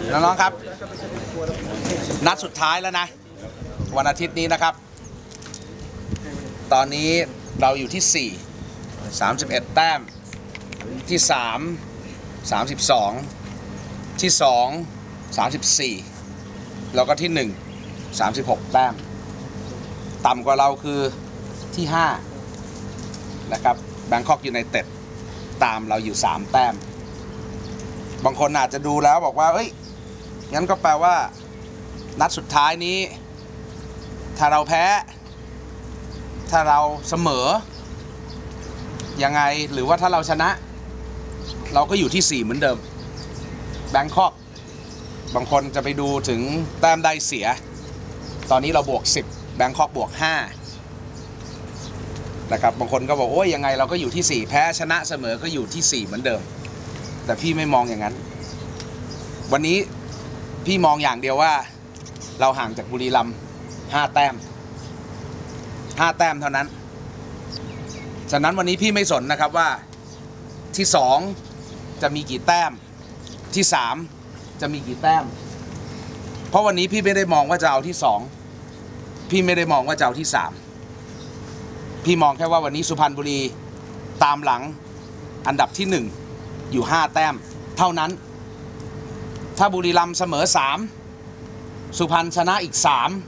น้องๆครับนัดสุดท้ายแล้วนะวันอาทิตย์นี้นะครับตอนนี้เราอยู่ที่4 31แต้มที่3 32ที่2 34แล้วก็ที่1 36แต้มต่ำกว่าเราคือที่5นะครับแบงคอกยูไนเต็ดตามเราอยู่3แต้มบางคนอาจจะดูแล้วบอกว่าเอ้ยงั้นก็แปลว่านัดสุดท้ายนี้ถ้าเราแพ้ถ้าเราเสมอยังไงหรือว่าถ้าเราชนะเราก็อยู่ที่4เหมือนเดิมแบงคอกบางคนจะไปดูถึงแต้มได้เสียตอนนี้เราบวก10แบงคอกบวก5นะครับบางคนก็บอกโอ้ยยังไงเราก็อยู่ที่4แพ้ชนะเสมอก็อยู่ที่4เหมือนเดิมแต่พี่ไม่มองอย่างนั้นวันนี้พี่มองอย่างเดียวว่าเราห่างจากบุรีรัมย์5แต้มเท่านั้นฉะนั้นวันนี้พี่ไม่สนนะครับว่าที่2จะมีกี่แต้มที่3จะมีกี่แต้มเพราะวันนี้พี่ไม่ได้มองว่าจะเอาที่2พี่ไม่ได้มองว่าจะเอาที่3พี่มองแค่ว่าวันนี้สุพรรณบุรีตามหลังอันดับที่1อยู่5แต้มเท่านั้นถ้าบุรีรัมย์เสมอ3สุพรรณชนะอีก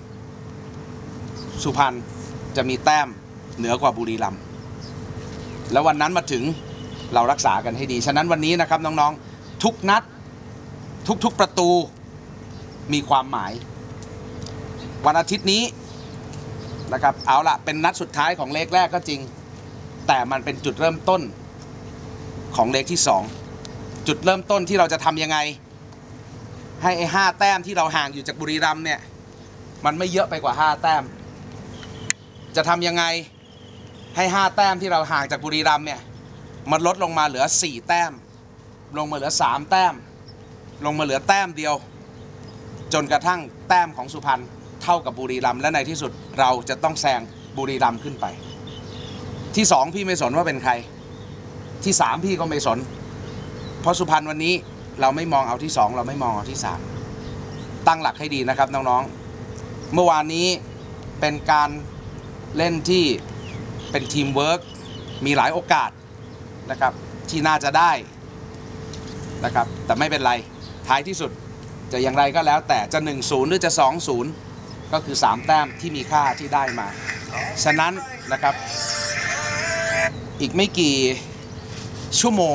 3สุพรรณจะมีแต้มเหนือกว่าบุรีรัมย์แล้ววันนั้นมาถึงเรารักษากันให้ดีฉะนั้นวันนี้นะครับน้องๆทุกนัดทุกประตูมีความหมายวันอาทิตย์นี้นะครับเอาละเป็นนัดสุดท้ายของเลขแรกก็จริงแต่มันเป็นจุดเริ่มต้นของเลขที่2จุดเริ่มต้นที่เราจะทำยังไงให้ไอ้5แต้มที่เราห่างอยู่จากบุรีรัมย์เนี่ยมันไม่เยอะไปกว่า5แต้มจะทำยังไงให้5แต้มที่เราห่างจากบุรีรัมย์เนี่ยมันลดลงมาเหลือ4แต้มลงมาเหลือ3แต้มลงมาเหลือแต้มเดียวจนกระทั่งแต้มของสุพรรณเท่ากับบุรีรัมย์และในที่สุดเราจะต้องแซงบุรีรัมย์ขึ้นไปที่2พี่ไม่สนว่าเป็นใครที่3พี่ก็ไม่สนเพราะสุพรรณวันนี้เราไม่มองเอาที่2เราไม่มองเอาที่3ตั้งหลักให้ดีนะครับน้องๆเมื่อวานนี้เป็นการเล่นที่เป็นทีมเวิร์กมีหลายโอกาสนะครับที่น่าจะได้นะครับแต่ไม่เป็นไรท้ายที่สุดจะอย่างไรก็แล้วแต่จะ 1-0 หรือจะ 2-0 ก็คือ3แต้มที่มีค่าที่ได้มาฉะนั้นนะครับอีกไม่กี่ชั่วโมง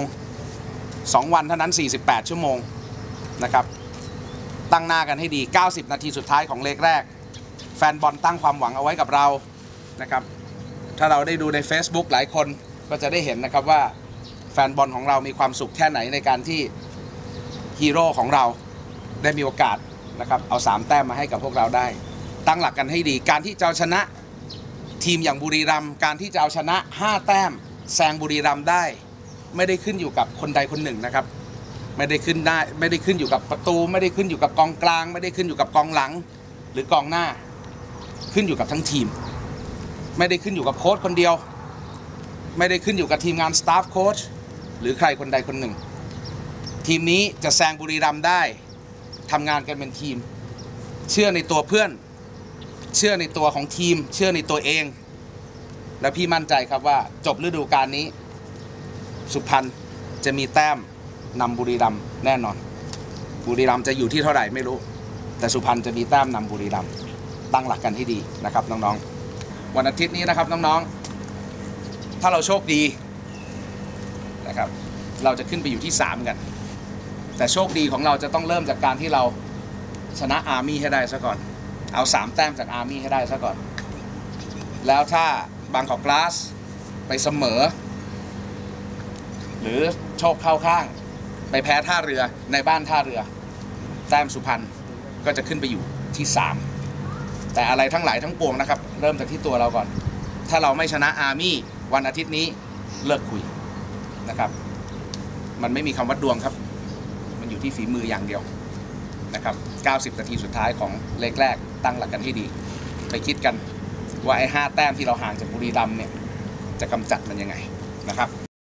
2วันเท่านั้น48ชั่วโมงนะครับตั้งหน้ากันให้ดี90นาทีสุดท้ายของเลขแรกแฟนบอลตั้งความหวังเอาไว้กับเรานะครับถ้าเราได้ดูใน Facebook หลายคนก็จะได้เห็นนะครับว่าแฟนบอลของเรามีความสุขแค่ไหนในการที่ฮีโร่ของเราได้มีโอกาสนะครับเอา3แต้มมาให้กับพวกเราได้ตั้งหลักกันให้ดีการที่จะเอาชนะทีมอย่างบุรีรัมย์การที่จะเอาชนะ5แต้มแซงบุรีรัมย์ได้ไม่ได้ขึ้นอยู่กับคนใดคนหนึ่งนะครับไม่ได้ขึ้นอยู่กับประตูไม่ได้ขึ้นอยู่กับกองกลางไม่ได้ขึ้นอยู่กับกองหลังหรือกองหน้าขึ้นอยู่กับทั้งทีมไม่ได้ขึ้นอยู่กับโค้ชคนเดียวไม่ได้ขึ้นอยู่กับทีมงานสตาฟโค้ชหรือใครคนใดคนหนึ่งทีมนี้จะแซงบุรีรัมย์ได้ทำงานกันเป็นทีมเชื่อในตัวเพื่อนเชื่อในตัวของทีมเชื่อในตัวเองและพี่มั่นใจครับว่าจบฤดูกาลนี้สุพรรณจะมีแต้มนำบุรีรัมย์แน่นอนบุรีรัมย์จะอยู่ที่เท่าไหร่ไม่รู้แต่สุพรรณจะมีแต้มนำบุรีรัมย์ตั้งหลักกันให้ดีนะครับน้องๆวันอาทิตย์นี้นะครับน้องๆถ้าเราโชคดีนะครับเราจะขึ้นไปอยู่ที่3กันแต่โชคดีของเราจะต้องเริ่มจากการที่เราชนะอาร์มี่ให้ได้ซะก่อนเอา3แต้มจากอาร์มี่ให้ได้ซะก่อนแล้วถ้าบางกอกกลาสไปเสมอหรือโชคเข้าข้างไปแพ้ท่าเรือในบ้านท่าเรือแต้มสุพรรณก็จะขึ้นไปอยู่ที่3แต่อะไรทั้งหลายทั้งปวงนะครับเริ่มจากที่ตัวเราก่อนถ้าเราไม่ชนะอาร์มี่วันอาทิตย์นี้เลิกคุยนะครับมันไม่มีคำวัดดวงครับมันอยู่ที่ฝีมืออย่างเดียวนะครับ90นาทีสุดท้ายของเลขแรกตั้งหลักกันให้ดีไปคิดกันว่าไอ้5แต้มที่เราห่างจากบุรีรัมย์เนี่ยจะกำจัดมันยังไงนะครับ